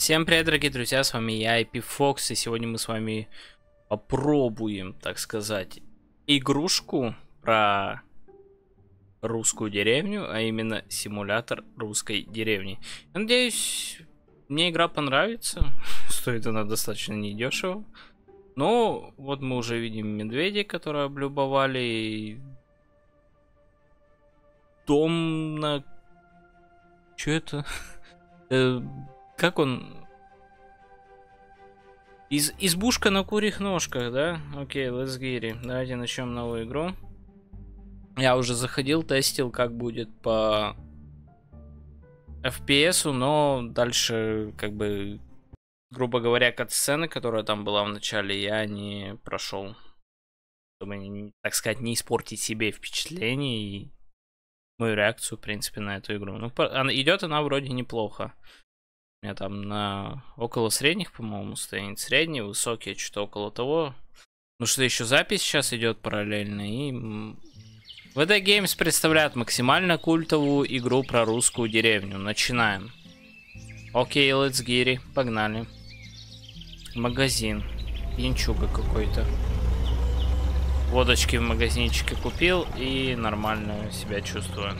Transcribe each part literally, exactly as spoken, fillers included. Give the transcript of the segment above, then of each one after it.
Всем привет, дорогие друзья, с вами я, Эпифокс, и сегодня мы с вами попробуем, так сказать, игрушку про русскую деревню, а именно симулятор русской деревни. Я надеюсь, мне игра понравится, стоит она достаточно недешево. Но вот мы уже видим медведей, которые облюбовали дом на... Чё это? Как он? Из избушка на курьих ножках, да? Окей, let's get it. Давайте начнем новую игру. Я уже заходил, тестил, как будет по эф пи эс, но дальше, как бы, грубо говоря, кат-сцены, которая там была в начале, я не прошел. Чтобы, так сказать, не испортить себе впечатление и мою реакцию, в принципе, на эту игру. Ну, идет она вроде неплохо. У меня там на около средних, по-моему, стоит. Средний, высокий, что-то около того. Ну что еще запись сейчас идет параллельно. И ви ди Games представляет максимально культовую игру про русскую деревню. Начинаем. Окей, let's get it. Погнали. Магазин. Пьянчуга какой-то. Водочки в магазинчике купил и нормально себя чувствую.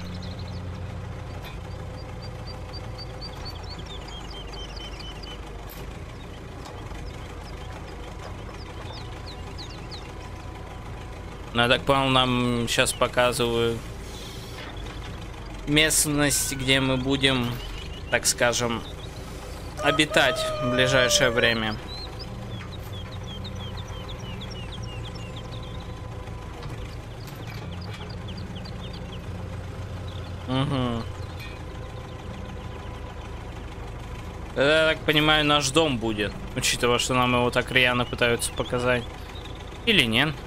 Ну, я так понял, нам сейчас показывают местность, где мы будем, так скажем, обитать в ближайшее время. Угу. Это, я так понимаю, наш дом будет, учитывая, что нам его так рьяно пытаются показать. Или нет?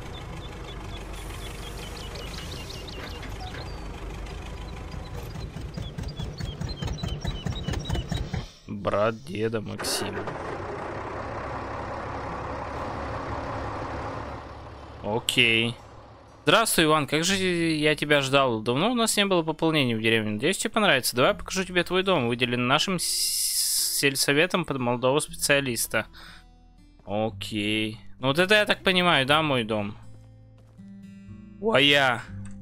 Брат деда Максима. Окей. Здравствуй, Иван, как же я тебя ждал? Давно у нас не было пополнений в деревне. Надеюсь, тебе понравится. Давай покажу тебе твой дом, выделен нашим сельсоветом под молодого специалиста. Окей. Ну вот это я так понимаю, да, мой дом? Ой-я.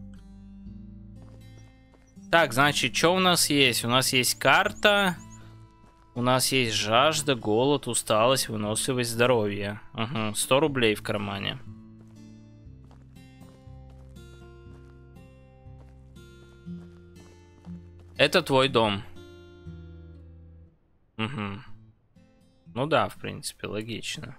Так, значит, что у нас есть? У нас есть карта. У нас есть жажда, голод, усталость, выносливость, здоровье. Угу, сто рублей в кармане. Это твой дом. Угу. Ну да, в принципе, логично.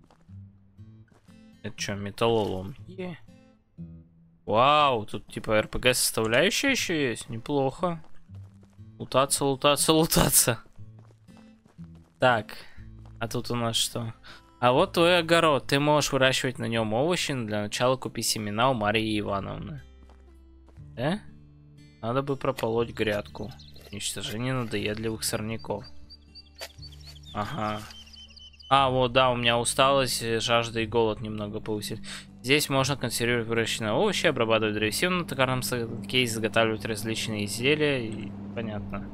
Это что, металлолом? Yeah. Вау, тут типа эр пи джи составляющая еще есть? Неплохо. Лутаться, лутаться, лутаться. Так, а тут у нас что? А вот твой огород. Ты можешь выращивать на нем овощи, но для начала купи семена у Марии Ивановны. Да? Надо бы прополоть грядку. Уничтожение надоедливых сорняков. Ага. А, вот, да, у меня усталость, жажда и голод немного повысили. Здесь можно консервировать выращенные овощи, обрабатывать древесину на токарном станке, изготавливать различные изделия. И... Понятно.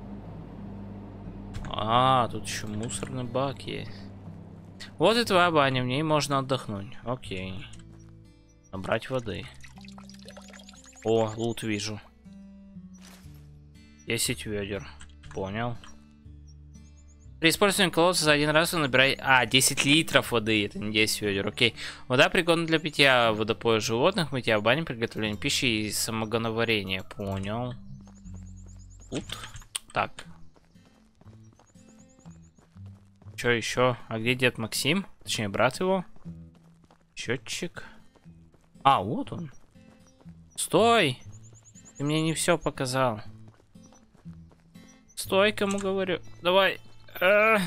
А, тут еще мусорный бак есть. Вот и твоя баня, в ней можно отдохнуть. Окей. Набрать воды. О, лут вижу. десять ведер. Понял. При использовании колодца за один раз он набирает... А, десять литров воды, это не десять ведер, окей. Вода пригодна для питья, водопоя животных, мытья в бане, приготовления пищи и самогоноварения. Понял. Тут. Так. Что еще? А где дед Максим? Точнее, брат его. Счетчик. А, вот он. Стой! Ты мне не все показал. Стой, кому говорю. Давай. А -а -а.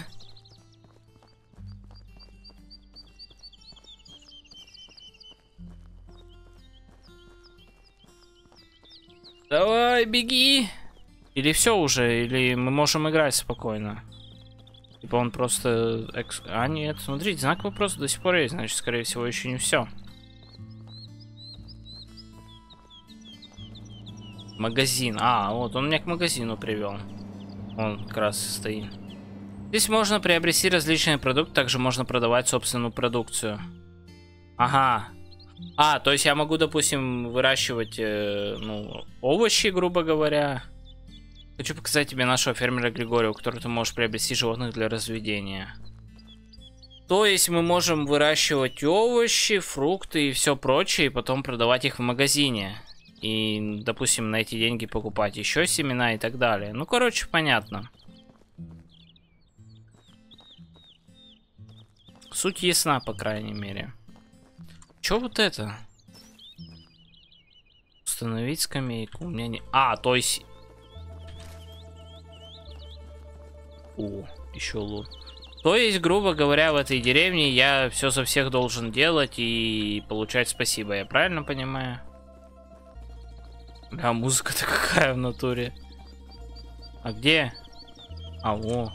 Давай, беги. Или все уже, или мы можем играть спокойно. Типа он просто... Экс... А, нет, смотрите, знак вопроса до сих пор есть, значит, скорее всего, еще не все. Магазин. А, вот он меня к магазину привел. Он как раз стоит. Здесь можно приобрести различные продукты, также можно продавать собственную продукцию. Ага. А, то есть я могу, допустим, выращивать э, ну, овощи, грубо говоря. Хочу показать тебе нашего фермера Григория, у которого ты можешь приобрести животных для разведения. То есть мы можем выращивать овощи, фрукты и все прочее, и потом продавать их в магазине. И, допустим, на эти деньги покупать еще семена и так далее. Ну, короче, понятно. Суть ясна, по крайней мере. Чё вот это? Установить скамейку. У меня не... А, то есть... О, еще лут. То есть, грубо говоря, в этой деревне я все за всех должен делать и получать спасибо. Я правильно понимаю? А музыка-то какая в натуре? А где? А, во.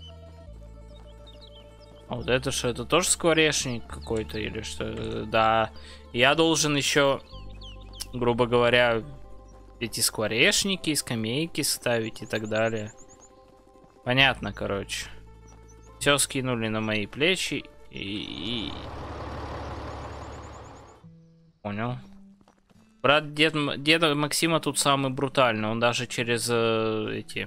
А вот это что? Это тоже скворечник какой-то или что? Да. Я должен еще, грубо говоря, эти скворечники, скамейки ставить и так далее. Понятно, короче. Все скинули на мои плечи и... и... Понял. Брат дед, деда Максима тут самый брутальный. Он даже через э, эти...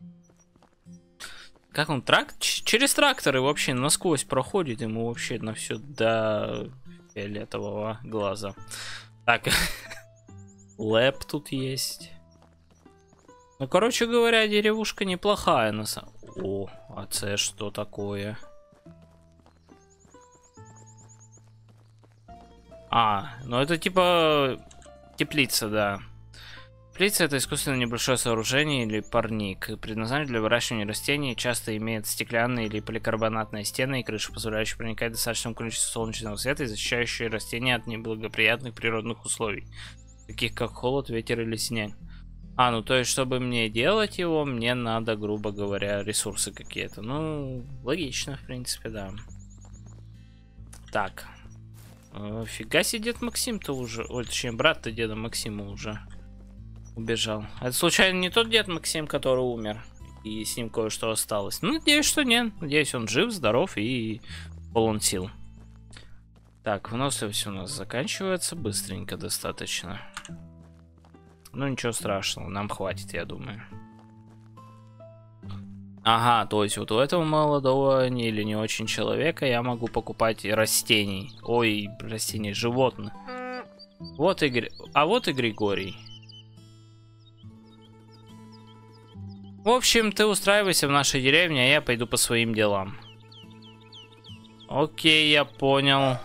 Как он? Трак... Через тракторы вообще насквозь проходит. Ему вообще на все до фиолетового глаза. Так. Лэп тут есть. Ну, короче говоря, деревушка неплохая на самом... О, а это что такое? А, ну это типа теплица, да. Теплица — это искусственно небольшое сооружение или парник, предназначен для выращивания растений, часто имеет стеклянные или поликарбонатные стены и крышу, позволяющие проникать достаточному количеству солнечного света и защищающие растения от неблагоприятных природных условий, таких как холод, ветер или снег. А, ну то есть, чтобы мне делать его, мне надо, грубо говоря, ресурсы какие-то. Ну, логично, в принципе, да. Так. Э, фига себе, дед Максим-то уже... Ой, точнее, брат-то деда Максима уже убежал. Это, случайно, не тот дед Максим, который умер? И с ним кое-что осталось? Ну, надеюсь, что нет. Надеюсь, он жив, здоров и полон сил. Так, выносливость у нас заканчивается быстренько достаточно. Ну, ничего страшного, нам хватит, я думаю. Ага, то есть вот у этого молодого не, или не очень человека я могу покупать растений. Ой, растений, животных. Вот и Гри... А вот и Григорий. В общем, ты устраивайся в нашей деревне, а я пойду по своим делам. Окей, я понял.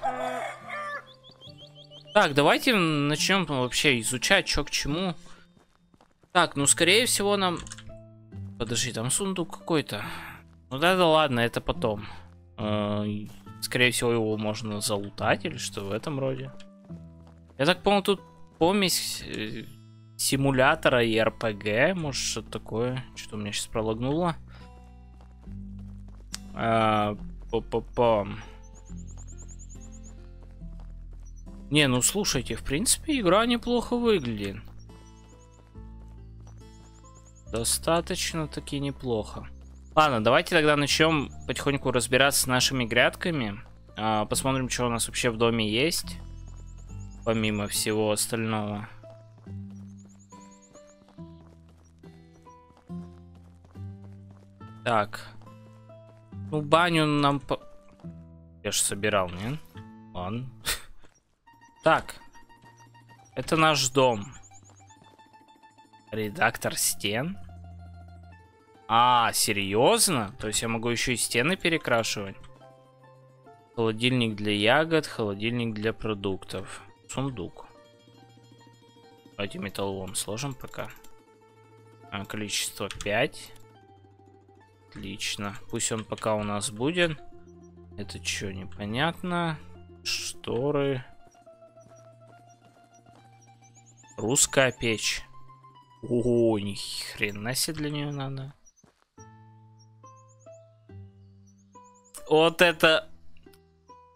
Так, давайте начнем вообще изучать, что к чему. Так, ну, скорее всего, нам... Подожди, там сундук какой-то. Ну, да-да, ладно, это потом. Скорее всего, его можно залутать или что в этом роде. Я так понял, тут помесь симулятора и эр пэ гэ. Может, что-то такое. Что-то у меня сейчас пролагнуло. По-по-по... Не, ну слушайте, в принципе, игра неплохо выглядит. Достаточно таки неплохо. Ладно, давайте тогда начнем потихоньку разбираться с нашими грядками. А, посмотрим, что у нас вообще в доме есть. Помимо всего остального. Так. Ну, баню нам... По... Я же собирал, нет? Ладно. Так, это наш дом. Редактор стен. А, серьезно? То есть я могу еще и стены перекрашивать? Холодильник для ягод, холодильник для продуктов. Сундук. Давайте металлолом сложим пока. А, количество пять. Отлично. Пусть он пока у нас будет. Это что, непонятно. Шторы. Русская печь. О, ни хрена себе для нее надо. Вот это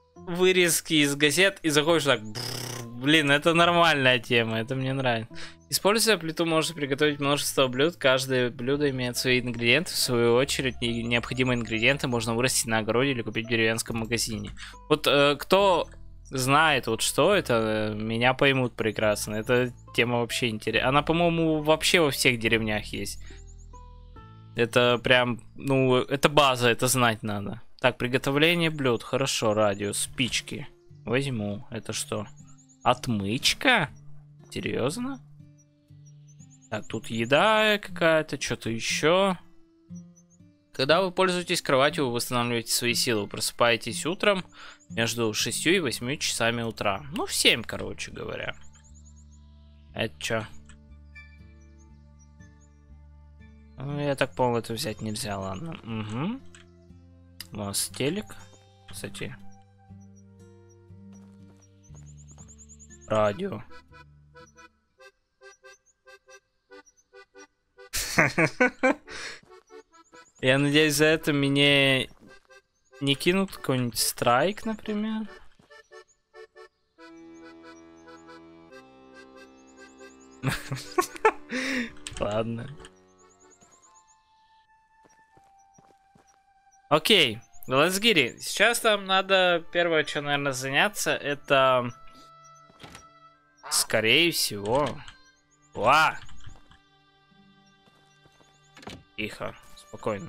вырезки из газет и заходишь так. Бррр, блин, это нормальная тема, это мне нравится. Используя плиту, можно приготовить множество блюд. Каждое блюдо имеет свои ингредиенты. В свою очередь, необходимые ингредиенты можно вырастить на огороде или купить в деревенском магазине. Вот э, кто знает, вот что это, меня поймут прекрасно. Эта тема вообще интересна. Она, по-моему, вообще во всех деревнях есть. Это прям, ну, это база, это знать надо. Так, приготовление блюд. Хорошо, радиус, спички. Возьму. Это что? Отмычка? Серьезно? Так, тут еда какая-то, что-то еще. Когда вы пользуетесь кроватью, вы восстанавливаете свои силы. Вы просыпаетесь утром между шестью и восьмью часами утра. Ну, в семь, короче говоря. Это что? Ну, я так понял, это взять нельзя, ладно. Угу. У нас телек. Кстати. Радио. Я надеюсь, за это мне не кинут какой-нибудь страйк, например. Ладно. Окей, let's get it. Сейчас нам надо, первое, что, наверное, заняться, это, скорее всего... Ва! Тихо, спокойно.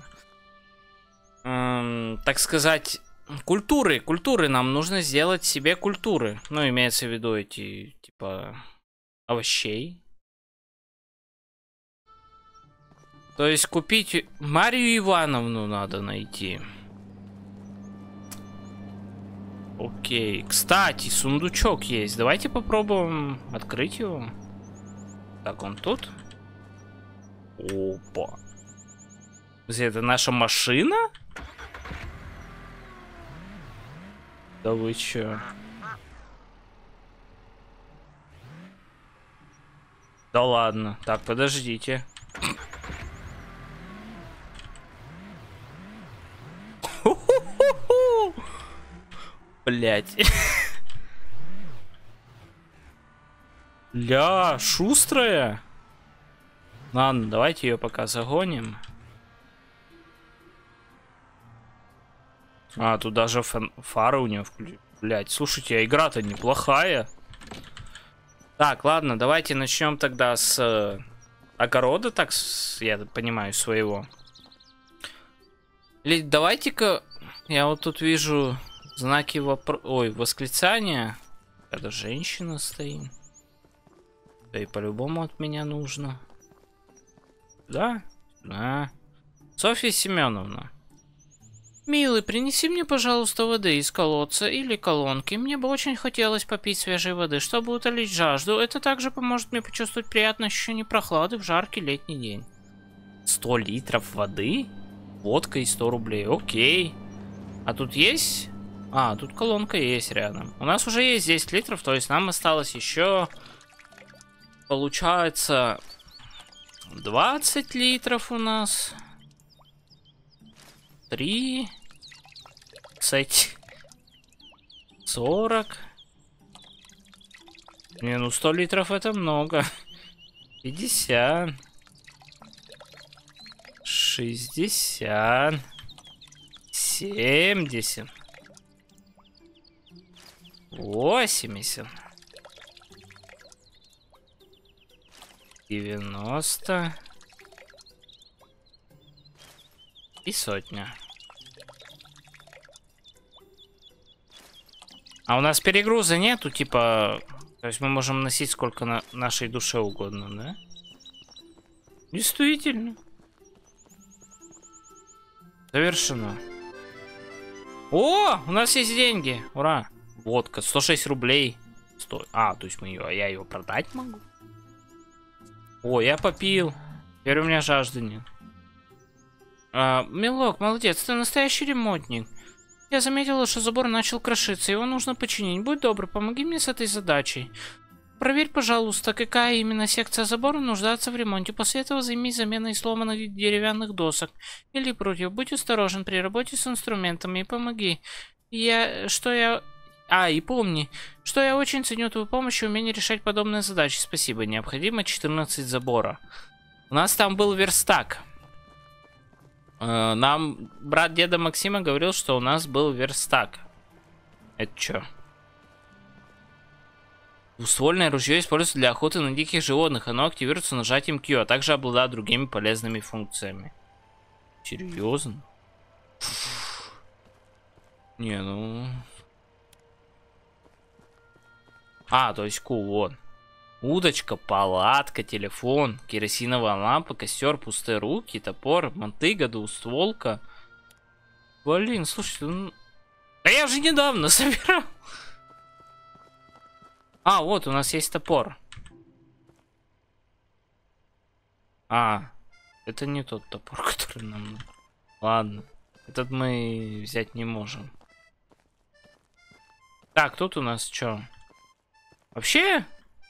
Эм, так сказать, культуры. Культуры нам нужно сделать себе культуры. Ну, имеется в виду эти, типа, овощей. То есть купить Марию Ивановну надо найти. Окей. Кстати, сундучок есть. Давайте попробуем открыть его. Так, он тут. Опа. Это наша машина? Да вы чё? Да ладно. Так, подождите. Блять. Ля, шустрая. Ладно, давайте ее пока загоним. А, тут даже фары у нее включены. Блять, слушайте, а игра-то неплохая. Так, ладно, давайте начнем тогда с э, огорода, так, с, я понимаю, своего. Или давайте-ка, я вот тут вижу знаки вопро... Ой, восклицания. Это женщина стоит. Да и по-любому от меня нужно. Да? Да. Софья Семеновна. Милый, принеси мне, пожалуйста, воды из колодца или колонки. Мне бы очень хотелось попить свежей воды, чтобы утолить жажду. Это также поможет мне почувствовать приятное ощущение прохлады в жаркий летний день. сто литров воды? Водка и сто рублей. Окей. А тут есть? А, тут колонка есть рядом. У нас уже есть десять литров, то есть нам осталось еще... Получается... двадцать литров у нас... три, тридцать, сорок. Не, ну сто литров это много. пятьдесят, шестьдесят, семьдесят, восемьдесят, девяносто. И сотня. А у нас перегруза нету, типа... То есть мы можем носить сколько на нашей душе угодно, да? Действительно. Завершено. О, у нас есть деньги. Ура. Водка, сто шесть рублей. сто... А, то есть мы ее, я ее продать могу? О, я попил. Теперь у меня жажды нет. А, милок, молодец, ты настоящий ремонтник. Я заметила, что забор начал крошиться, его нужно починить. Будь добр, помоги мне с этой задачей. Проверь, пожалуйста, какая именно секция забора нуждается в ремонте. После этого займись заменой сломанных деревянных досок или прутьев. Будь осторожен при работе с инструментами и помоги. Я... Что я... А, и помни, что я очень ценю твою помощь и умение решать подобные задачи. Спасибо. Необходимо четырнадцать забора. У нас там был верстак. Нам брат деда Максима говорил, что у нас был верстак. Это что? Двуствольное ружье используется для охоты на диких животных. Оно активируется нажатием Q, а также обладает другими полезными функциями. Серьезно? Не, ну... А, то есть Q, вот. Удочка, палатка, телефон, керосиновая лампа, костер, пустые руки, топор, мотыга, двустволка. Блин, слушайте, ну... Да я же недавно собирал. А, вот, у нас есть топор. А, это не тот топор, который нам нужен. Ладно, этот мы взять не можем. Так, тут у нас что? Вообще...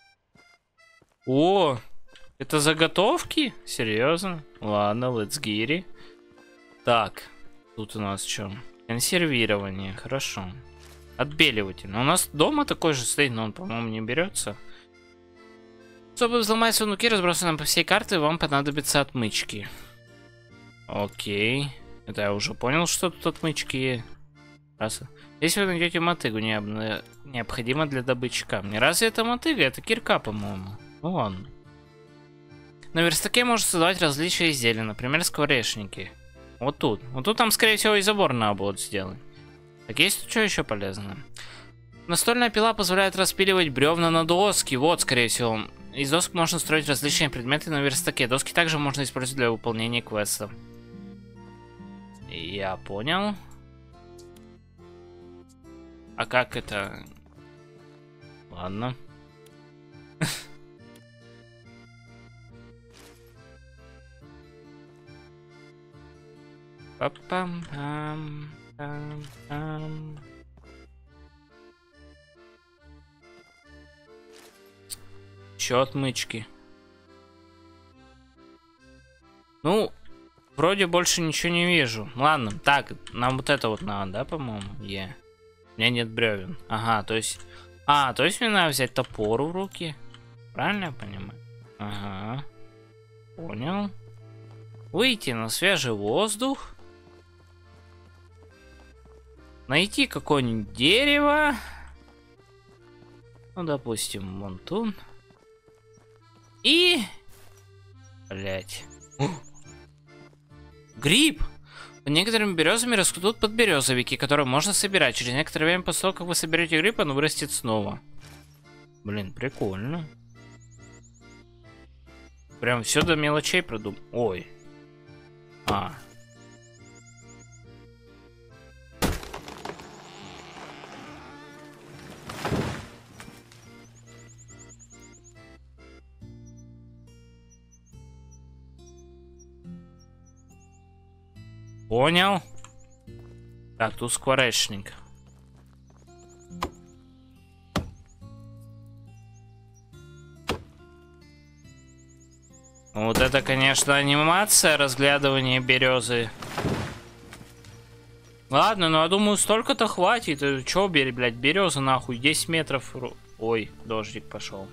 О, это заготовки? Серьезно? Ладно, let's get it. Так, тут у нас что? Консервирование, хорошо. Отбеливатель. Но у нас дома такой же стоит, но он, по-моему, не берется. Чтобы взломать сундуки, разбросанные по всей карте, вам понадобятся отмычки. Окей. Это я уже понял, что тут отмычки. Раз. Если вы найдете мотыгу, не... необходимо для добычи камня. Разве это мотыга? Это кирка, по-моему. Ну ладно. На верстаке можно создавать различные изделия, например, скворечники. Вот тут. Вот тут там, скорее всего, и забор надо будет сделать. Так, есть тут что еще полезное? Настольная пила позволяет распиливать бревна на доски. Вот, скорее всего. Из досок можно строить различные предметы на верстаке. Доски также можно использовать для выполнения квестов. Я понял. А как это? Ладно. Пам-пам-пам-пам. Еще отмычки. Ну, вроде больше ничего не вижу. Ладно, так, нам вот это вот надо, да, по-моему? Е. Yeah. У меня нет бревен. Ага, то есть... А, то есть мне надо взять топор в руки. Правильно я понимаю? Ага. Понял. Выйти на свежий воздух. Найти какое-нибудь дерево. Ну, допустим, вон тут. И... Блять. Гриб! Под некоторыми березами растут подберезовики, которые можно собирать. Через некоторое время после того, как вы соберете гриб, он вырастет снова. Блин, прикольно. Прям все до мелочей продумал. Ой. А. Понял. Так, тут скворечник. Вот это, конечно, анимация разглядывания березы. Ладно, ну я думаю, столько-то хватит. Чё, блядь, береза нахуй, десять метров. Ой, дождик пошел.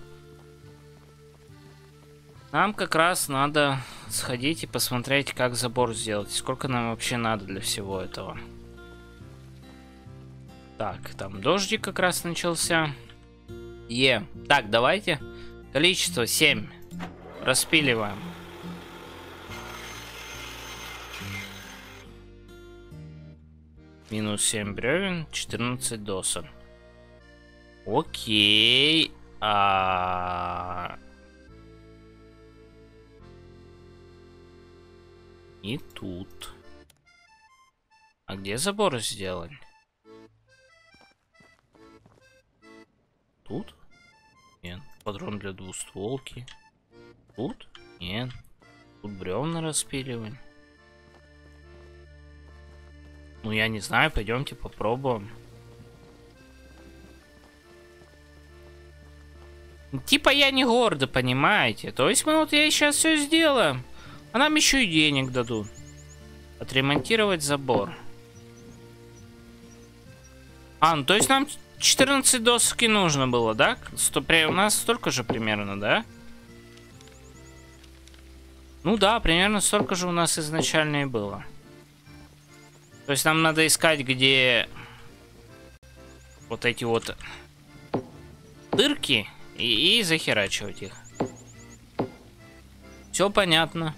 Нам как раз надо сходить и посмотреть, как забор сделать. Сколько нам вообще надо для всего этого. Так, там дождик как раз начался. Е. Так, давайте. Количество семь. Распиливаем. Минус семь бревен, четырнадцать досок. Окей. А... И тут. А где забор сделать? Тут? Нет. Патрон для двустволки. Тут? Нет. Тут бревна распиливаем. Ну, я не знаю, пойдемте попробуем. Типа я не гордо, понимаете? То есть мы вот я сейчас все сделаем. А нам еще и денег дадут. Отремонтировать забор. А, ну то есть нам четырнадцать доски нужно было, да? Сто, при, у нас столько же примерно, да? Ну да, примерно столько же у нас изначально и было. То есть нам надо искать, где вот эти вот дырки и, и захерачивать их. Все понятно.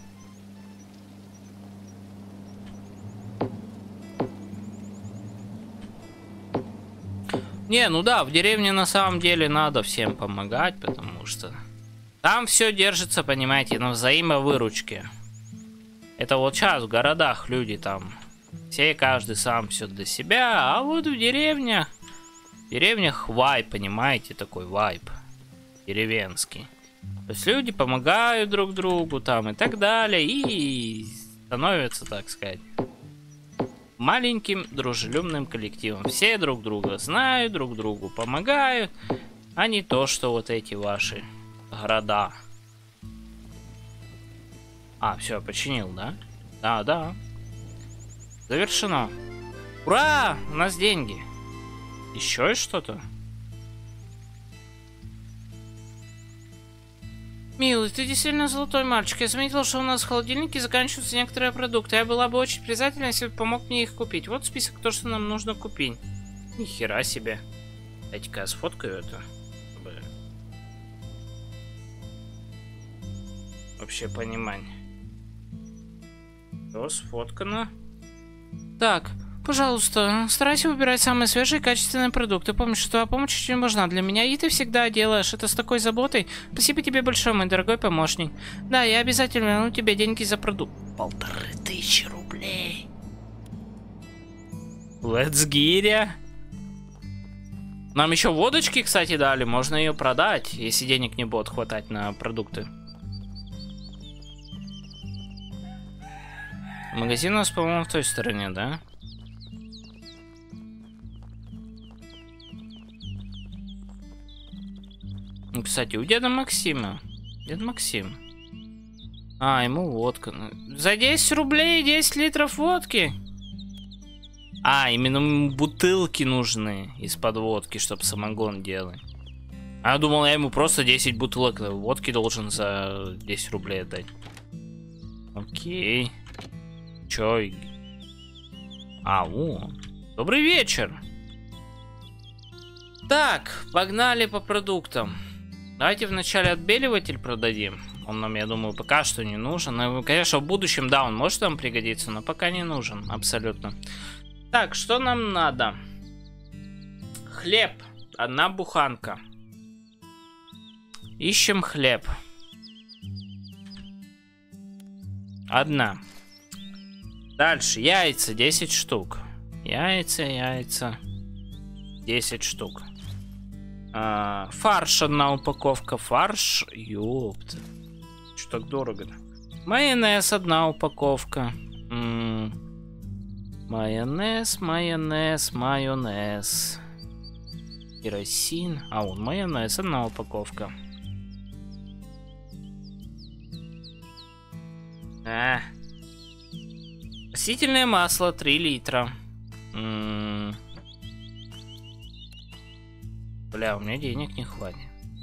Не, ну да, в деревне на самом деле надо всем помогать, потому что там все держится, понимаете, на взаимовыручке. Это вот сейчас в городах люди там, все, каждый сам все для себя, а вот в деревнях, в деревнях вайб, понимаете, такой вайб деревенский. То есть люди помогают друг другу там и так далее, и становятся, так сказать, маленьким дружелюбным коллективом. Все друг друга знают, друг другу помогают, а не то, что вот эти ваши города. А, все, починил, да? Да, да. Завершено. Ура! У нас деньги. Еще и что-то? Милый, ты действительно золотой мальчик. Я заметила, что у нас в холодильнике заканчиваются некоторые продукты. Я была бы очень признательна, если бы помог мне их купить. Вот список то, что нам нужно купить. Ни хера себе. Дайте-ка я сфоткаю это. Чтобы вообще понимание. Все сфоткано. Так, пожалуйста, старайся выбирать самые свежие и качественные продукты. Помни, что твоя помощь очень важна для меня, и ты всегда делаешь это с такой заботой. Спасибо тебе большое, мой дорогой помощник. Да, я обязательно верну тебе деньги за продукт. Полторы тысячи рублей. Let's get. Нам еще водочки, кстати, дали. Можно ее продать, если денег не будет хватать на продукты. Магазин у нас, по-моему, в той стороне, да? Кстати, у деда Максима. Дед Максим. А, ему водка. За десять рублей десять литров водки? А, именно бутылки нужны из-под водки, чтобы самогон делать. А я думал, я ему просто десять бутылок водки должен за десять рублей отдать. Окей. Чё? А, о. Добрый вечер. Так, погнали по продуктам. Давайте вначале отбеливатель продадим. Он нам, я думаю, пока что не нужен. Но, конечно, в будущем, да, он может нам пригодиться, но пока не нужен, абсолютно. Так, что нам надо? Хлеб. Одна буханка. Ищем хлеб. Одна. Дальше, яйца, десять штук. Яйца, яйца. десять штук. А, фарш, одна упаковка. Фарш, ёпта. Что так дорого-то? Майонез, одна упаковка. М-м. Майонез, майонез, майонез. Керосин. А, вон майонез, одна упаковка. А. Растительное масло, три литра. М-м. Бля, у меня денег не хватит.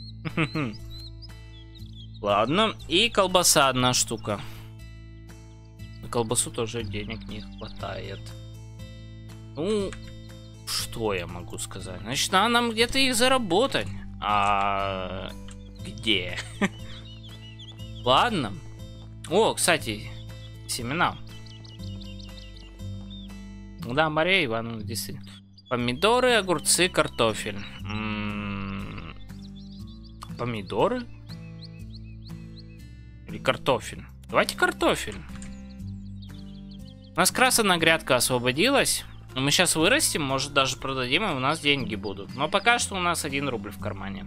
Ладно, и колбаса одна штука. На колбасу тоже денег не хватает. Ну, что я могу сказать? Значит, надо нам где-то их заработать. А где? Ладно. О, кстати, семена. Да, Мария Ивановна, действительно. Помидоры, огурцы, картофель. М-м-м. Помидоры? Или картофель? Давайте картофель. У нас красная грядка освободилась. Мы сейчас вырастим, может даже продадим, и у нас деньги будут. Но пока что у нас один рубль в кармане.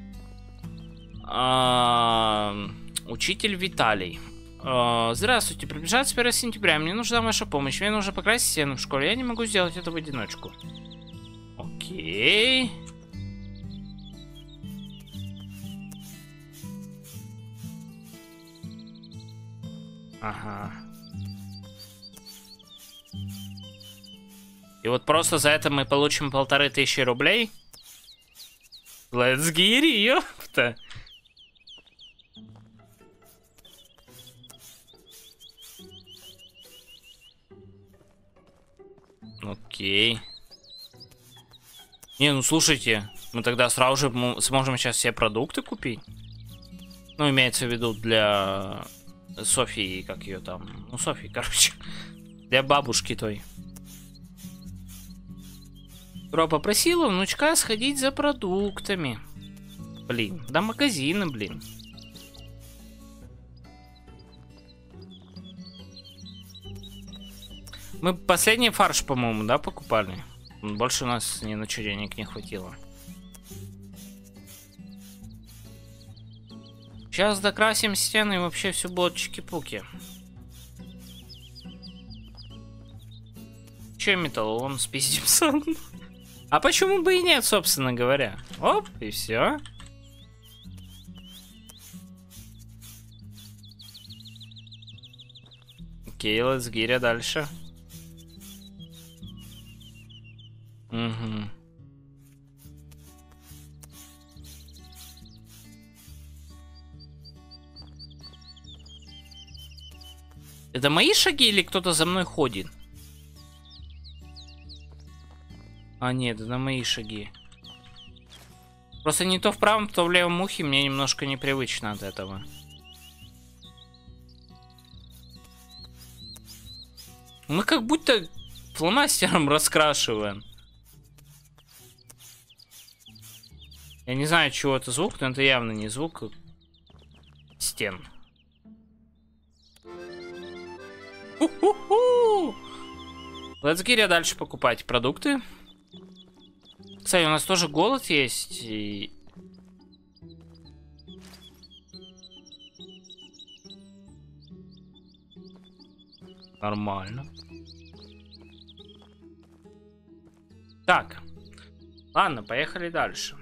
А-а-а, учитель Виталий. А-а-а, здравствуйте, приближается первое сентября. Мне нужна ваша помощь. Мне нужно покрасить стену в школе. Я не могу сделать это в одиночку. Окей. Ага. И вот просто за это мы получим полторы тысячи рублей. Let's get it, ёпта. Окей. Не, ну слушайте, мы тогда сразу же сможем сейчас все продукты купить. Ну, имеется в виду для Софии, как ее там. Ну, Софии, короче. Для бабушки той. Ро попросила внучка сходить за продуктами. Блин, до магазина, блин. Мы последний фарш, по-моему, да, покупали? Больше у нас ни на что денег не хватило. Сейчас докрасим стены и вообще все будет чики-пуки. Че металлолом спиздим сам? А почему бы и нет, собственно говоря? Оп, и все. Окей, let's get it дальше. Угу. Это мои шаги или кто-то за мной ходит? А нет, это мои шаги. Просто не то в правом, то в левом ухе, мне немножко непривычно от этого. Мы как будто фломастером раскрашиваем. Я не знаю, чего это звук, но это явно не звук стен. У-ху-ху! Let's get дальше покупать продукты. Кстати, у нас тоже голод есть. И... Нормально. Так. Ладно, поехали дальше.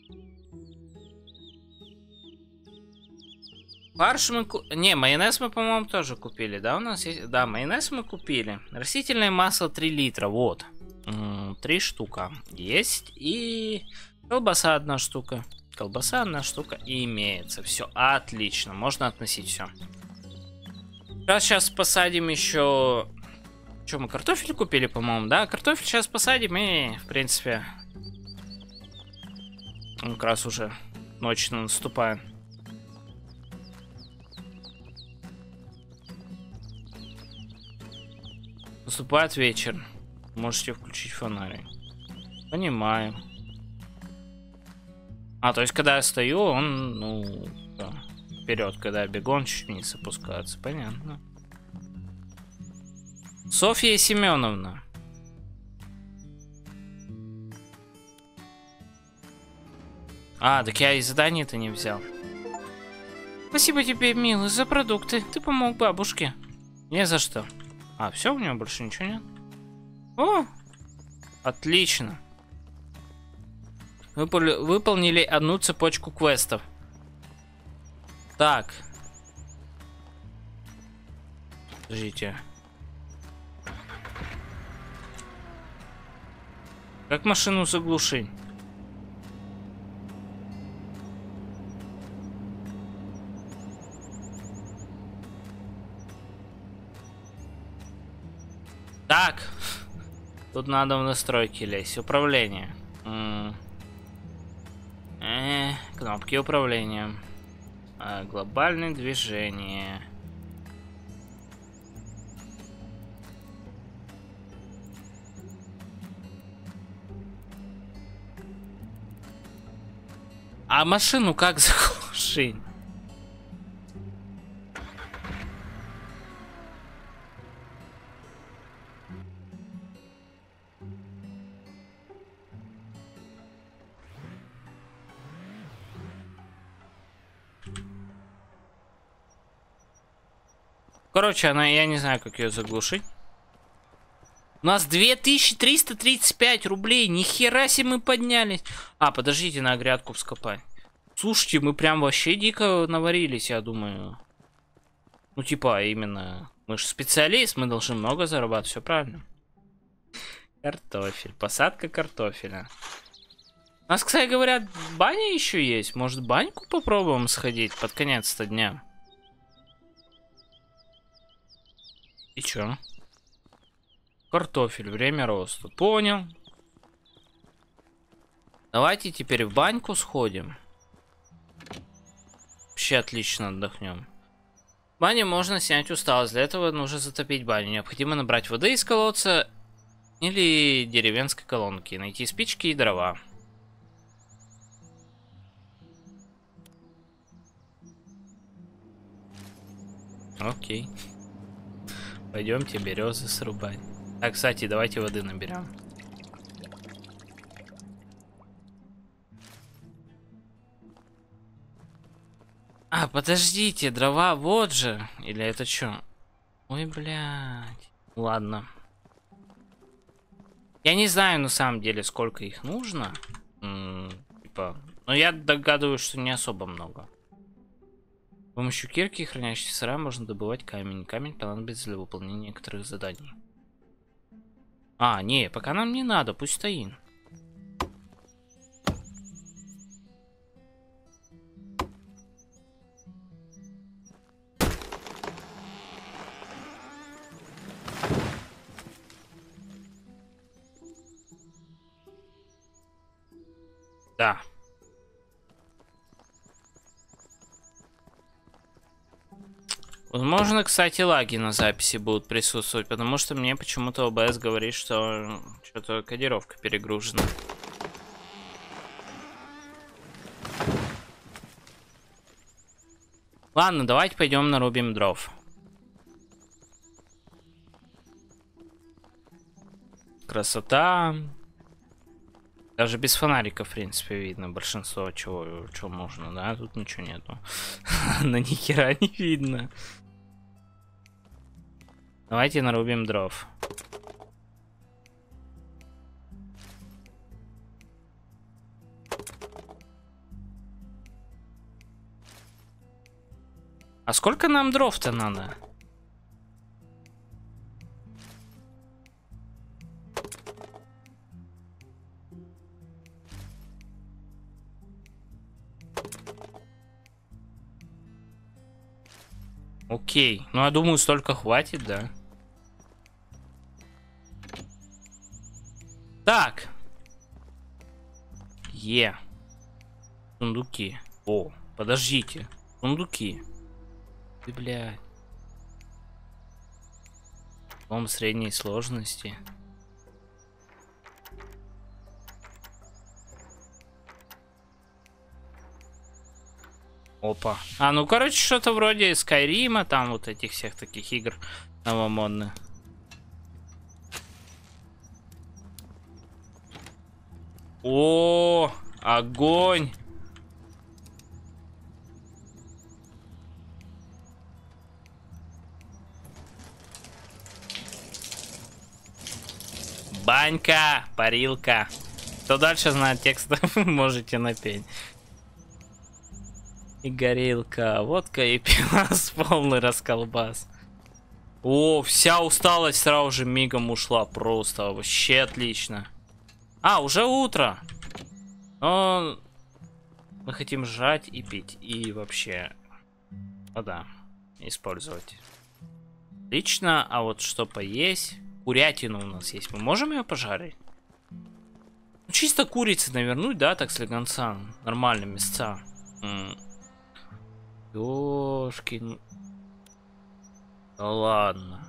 Фарш мы... Ку... Не, майонез мы, по-моему, тоже купили, да, у нас есть? Да, майонез мы купили. Растительное масло три литра, вот. Три штука есть. И колбаса одна штука. Колбаса одна штука и имеется. Все отлично, можно относить все. Сейчас, сейчас посадим еще... Что, мы картофель купили, по-моему, да? Картофель сейчас посадим и, в принципе... Он как раз уже ночь наступает. Наступает вечер. Можете включить фонарик. Понимаю. А, то есть, когда я стою, он, ну, да, вперед, когда я бегу, он чуть вниз опускается. Понятно. Софья Семеновна. А, так я и задание-то не взял. Спасибо тебе, милый, за продукты. Ты помог бабушке. Не за что. А, все, у него больше ничего нет? О, отлично. Выпол... Выполнили одну цепочку квестов. Так. Подождите. Как машину заглушить? Так. Тут надо в настройки лезть. Управление. М -э, кнопки управления. А, глобальное движение. А машину как заглушить? Короче, она, я не знаю, как ее заглушить. У нас две тысячи триста тридцать пять рублей. Нихера себе мы поднялись. А, подождите, на грядку вскопать. Слушайте, мы прям вообще дико наварились, я думаю. Ну, типа, именно... Мы же специалист, мы должны много зарабатывать, все правильно. Картофель, посадка картофеля. У нас, кстати, говорят, баня еще есть. Может, баньку попробуем сходить под конец-то дня? И чё? Картофель, время роста. Понял. Давайте теперь в баньку сходим. Вообще отлично отдохнем. В бане можно снять усталость. Для этого нужно затопить баню. Необходимо набрать воды из колодца или деревенской колонки. Найти спички и дрова. Окей. Пойдемте березы срубать. Так, кстати, давайте воды наберем. А, подождите, дрова вот же. Или это что? Ой, блядь. Ладно. Я не знаю на самом деле, сколько их нужно. М-м, типа, но я догадываюсь, что не особо много. С помощью кирки, хранящей сыра, можно добывать камень. Камень понадобится для выполнения некоторых заданий. А, не, пока нам не надо, пусть стоит. Да. Возможно, кстати, лаги на записи будут присутствовать, потому что мне почему-то о бэ эс говорит, что что-то кодировка перегружена. Ладно, давайте пойдем нарубим дров. Красота. Даже без фонарика, в принципе, видно большинство чего, чего можно, да? Тут ничего нету. На ни хера не видно. Давайте нарубим дров. А сколько нам дров-то надо? Окей. Ну, я думаю, столько хватит, да? Так. Е. Сундуки. О, подождите. Сундуки. Ты, блядь. Дом средней сложности. Опа. А, ну, короче, что-то вроде Скайрима, там вот этих всех таких игр новомодных. О, огонь. Банька, парилка. Кто дальше знает текст, можете напеть. И горилка, водка и пивас, полный расколбас. О, вся усталость сразу же мигом ушла. Просто вообще отлично. А, уже утро. Но мы хотим жрать и пить. И вообще, вода использовать. Отлично, а вот что поесть? Курятина у нас есть. Мы можем ее пожарить? Ну, чисто курицы навернуть, да, так слегонца. Нормально, мясца. Ёшкин. Да ладно.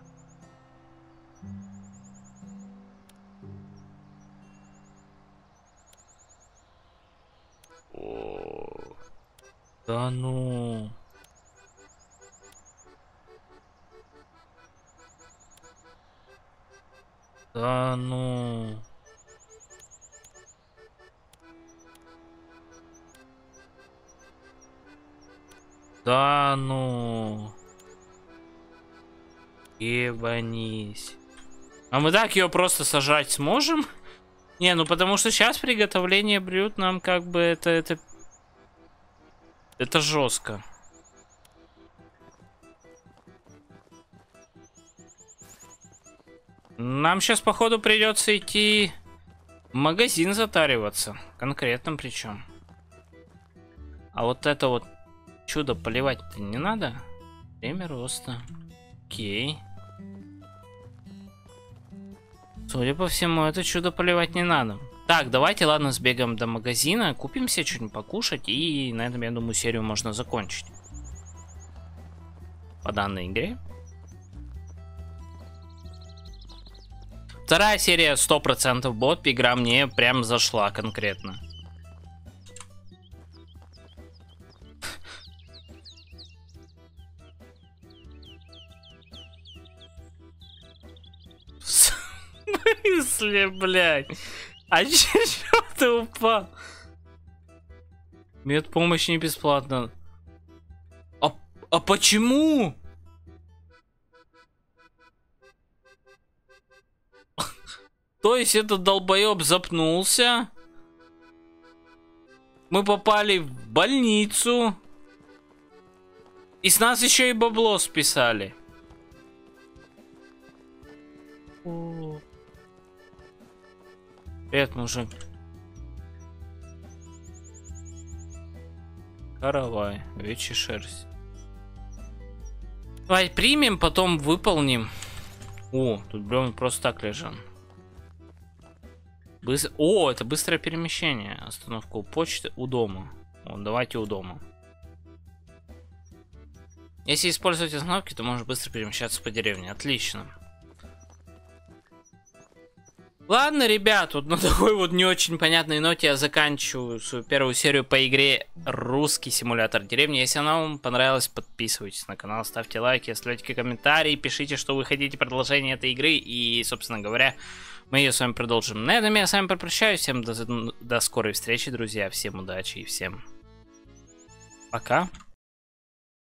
О, да ну. Да ну. Да ну. Ебанись. А мы так ее просто сажать сможем? Не, ну потому что сейчас приготовление блюд нам как бы это... Это, это жестко. Нам сейчас, походу, придется идти В магазин затариваться. Конкретно причем. А вот это вот чудо поливать-то не надо? Время роста. Окей. Судя по всему, это чудо поливать не надо. Так, давайте, ладно, сбегаем до магазина, купим себе что-нибудь покушать, и на этом, я думаю, серию можно закончить. По данной игре. Вторая серия сто процентов бот, игра мне прям зашла конкретно. В смысле, блядь? А чё ты упал? Медпомощь не бесплатно. А, а почему? То есть этот долбоеб запнулся. Мы попали в больницу. И с нас еще и бабло списали. О. Привет, мужик. Каравай, вече шерсть. Давай примем, потом выполним. О, тут бревна просто так лежат. Быстро... О, это быстрое перемещение. Остановка у почты у дома. О, давайте у дома. Если использовать остановки, то можно быстро перемещаться по деревне. Отлично. Ладно, ребят, вот на такой вот не очень понятной ноте я заканчиваю свою первую серию по игре «Русский симулятор деревни». Если она вам понравилась, подписывайтесь на канал, ставьте лайки, оставляйте комментарии, пишите, что вы хотите продолжение этой игры. И, собственно говоря, мы ее с вами продолжим. На этом я с вами попрощаюсь. Всем до, до скорой встречи, друзья. Всем удачи и всем пока.